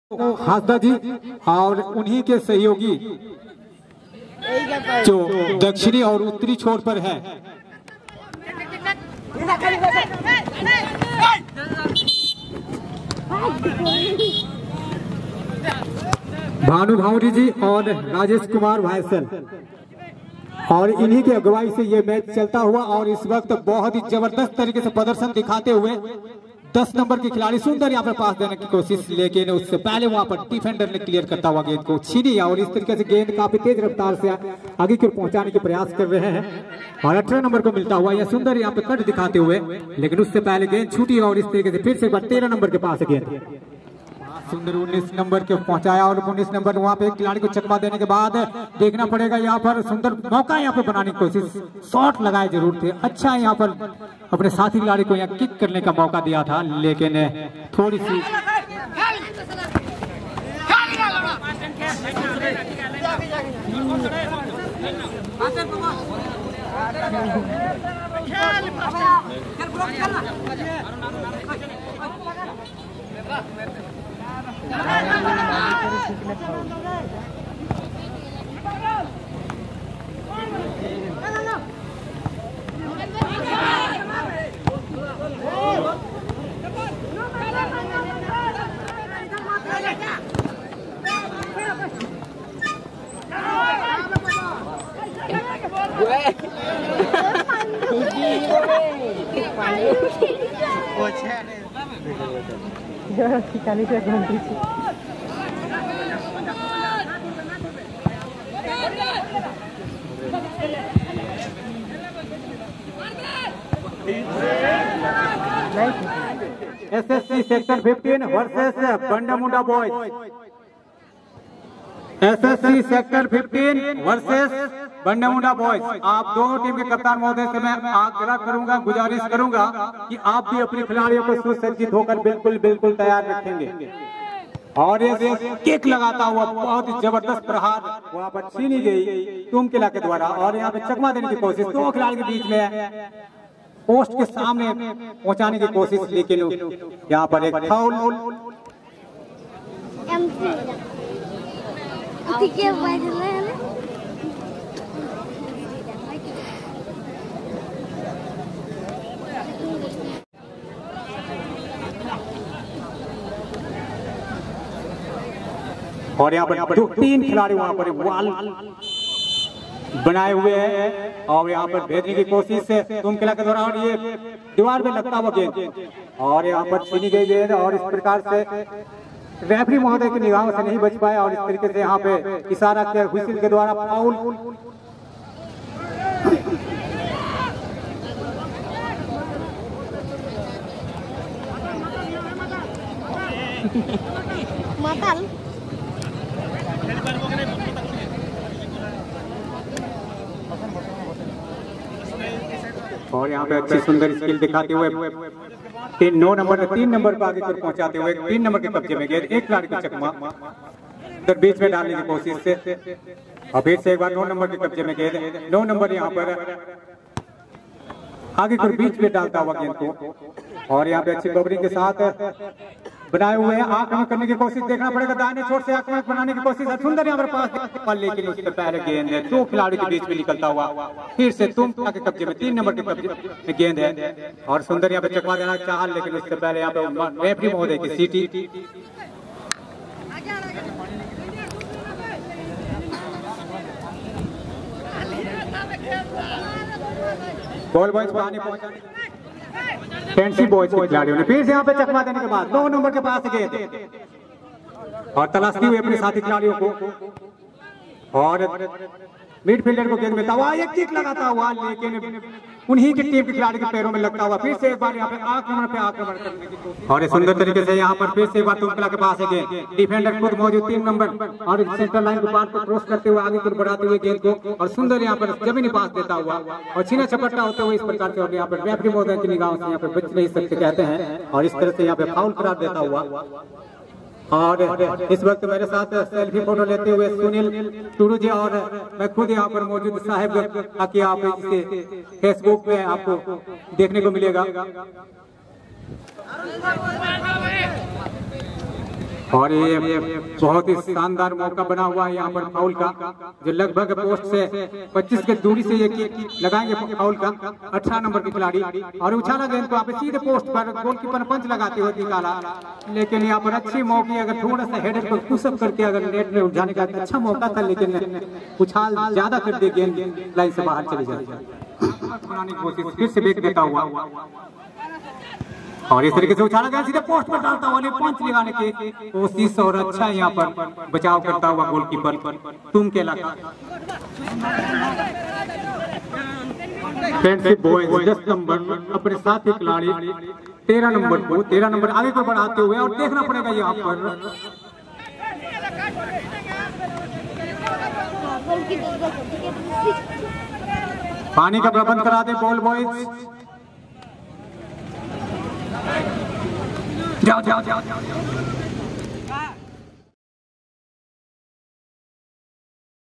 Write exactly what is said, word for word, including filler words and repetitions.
हासदा जी और उन्हीं के सहयोगी जो दक्षिणी और उत्तरी छोर पर है। भानु भावरी जी और राजेश कुमार भाईसल और इन्हीं की अगुवाई से ये मैच चलता हुआ और इस वक्त बहुत ही जबरदस्त तरीके से प्रदर्शन दिखाते हुए दस नंबर के खिलाड़ी सुंदर यहाँ पर पास देने की कोशिश, लेकिन उससे पहले वहां पर डिफेंडर ने क्लियर करता हुआ गेंद को छीनी और इस तरीके से गेंद काफी तेज रफ्तार से आगे की ओर पहुंचाने के प्रयास कर रहे हैं और अठारह नंबर को मिलता हुआ यह सुंदर यहाँ पे कट दिखाते हुए, लेकिन उससे पहले गेंद छूटी और इस तरीके से फिर से एक बार तेरह नंबर के पास गेंद सुंदर उन्नीस नंबर के पहुंचाया और उन्नीस नंबर वहां पे एक खिलाड़ी को चकमा देने के बाद देखना पड़ेगा यहाँ पर सुंदर मौका यहाँ पे बनाने की कोशिश, शॉट लगाए जरूर थे, अच्छा यहाँ पर अपने साथी खिलाड़ी को यहाँ किक करने का मौका दिया था, लेकिन थोड़ी सी चालीस घंटे एसएससी सेक्टर पंद्रह versus Bondamunda boys. SSC sector पंद्रह वर्सेस बंडामुंडा बॉयज। आप दोनों टीम के कप्तान महोदय से मैं आग्रह करूंगा, गुजारिश करूंगा कि आप भी अपने खिलाड़ियों को सुसज्जित होकर बिल्कुल बिल्कुल तैयार रखेंगे। और ये किक लगाता हुआ बहुत ही जबरदस्त प्रहार वहां पर छीनी गई तुम किला के द्वारा और यहाँ पे चकमा देने की कोशिश दो खिलाड़ी के बीच में पोस्ट के सामने पहुंचाने की कोशिश, लेकिन यहाँ पर एक फाउल। और यहाँ पर, यहाँ पर तीन खिलाड़ी वहां पर वाल बनाए हुए हैं और यहाँ पर भेजने की कोशिश से तुम किला के द्वारा और ये दीवार में लगता हुआ गेंद और यहाँ पर छीनी गई गेंद और इस प्रकार से रेफरी महोदय की निगाहों से नहीं बच पाया और इस तरीके से यहाँ पे इशारा किया व्हिसिल के द्वारा फाउल। माताल और यहाँ पे अच्छी सुंदर स्किल दिखाते हुए तीन नौ नंबर तीन नंबर पर आगे कर पहुंचाते हुए तीन नंबर के कब्जे में गेंद एक खिलाड़ी को चकमा उधर बीच में डालने की कोशिश से और फिर से एक बार नौ नंबर के कब्जे में गेंद नौ नंबर यहाँ पर आगे कर बीच में डालता हुआ गेंद को और यहाँ पे अच्छी कवरिंग के साथ बनाए हुए हैं आक्रमण करने की कोशिश, देखना पड़ेगा दाहिने छोर से आक्रमण बनाने की कोशिश सुंदर यहाँ पर पास, लेकिन उससे पहले गेंद है दो खिलाड़ी के बीच में निकलता हुआ फिर से तुम के कब्जे में तीन नंबर के कब्जे में गेंद है और सुंदर यहाँ पे चकमा देना चाहा, लेकिन उससे पहले यहाँ पे रेफरी महोदय की सीटी। बॉल बॉयज पानी पहुंचाने फैंसी बॉयज के खिलाड़ियों ने फिर से यहाँ पे चकमा देने के बाद दो नंबर के पास गेंद और तलाशती हुई अपने साथी खिलाड़ियों को और मिडफील्डर को गेंद मिलता हुआ एक किक लगाता हुआ, लेकिन उन्हीं की टीम के खिलाड़ी के पैरों में लगता हुआ फिर से एक बार यहाँ पे आक्रमण पे आक्रमण करने की कोशिश और सुंदर तरीके से यहाँ पर फिर से एक बार तुमकिला के पास है गेंद, डिफेंडर खुद मौजूद तीन नंबर और सेंटर लाइन को पार क्रॉस करते हुए आगे की बढ़ाते हुए गेंद को और सुंदर यहाँ पर जमीनी पास देता हुआ और छीना छपट्टा होते हुए इस प्रकार से और यहाँ पर रेफरी महोदय की निगाहों से यहाँ पे बच नहीं सकते कहते हैं और इस तरह से यहाँ पे फाउल करार देता हुआ और इस वक्त मेरे साथ सेल्फी फोटो लेते हुए सुनील टूडू जी और मैं खुद यहाँ पर मौजूद साहिब ताकि आप इसे फेसबुक पे आपको देखने को मिलेगा। और ये बहुत ही शानदार मौका बना हुआ है यहाँ पर फाउल का, जो लगभग पोस्ट से पच्चीस के दूरी से ये किक लगाएंगे फाउल का अठारह नंबर के खिलाड़ी। और उछाला गेंद को आप सीधे पोस्ट पर गोलकीपर ने पंच लगाते हुए निकाला, लेकिन यहाँ पर अच्छी मौके, अगर थोड़ा सा हेडर को पुशअप करके अगर नेट में उठाने का अच्छा मौका था, लेकिन उछाल ज्यादा कर दे, गेंद लाइन से बाहर चली जाती। कोशिश फिर से बेक देता हुआ और इस तरीके से उछाला गया, सीधे पोस्ट पर डालता हुआ पंच लगाने की कोशिश और अच्छा यहाँ पर बचाव करता हुआ गोलकीपर तुम के इलाका। फ्रेंडशिप बॉयज दस नंबर अपने साथी खिलाड़ी तेरह नंबर को तेरह नंबर आगे को बढ़ाते हुए, और देखना पड़ेगा यहाँ पर पानी का प्रबंध करा दे बॉल बॉयज। जाओ जाओ जाओ जाओ